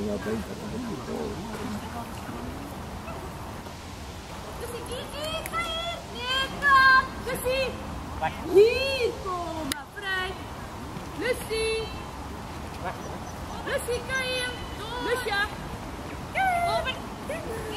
Hier komen, vrij. Lucie. Lucie, kan je? Lusje.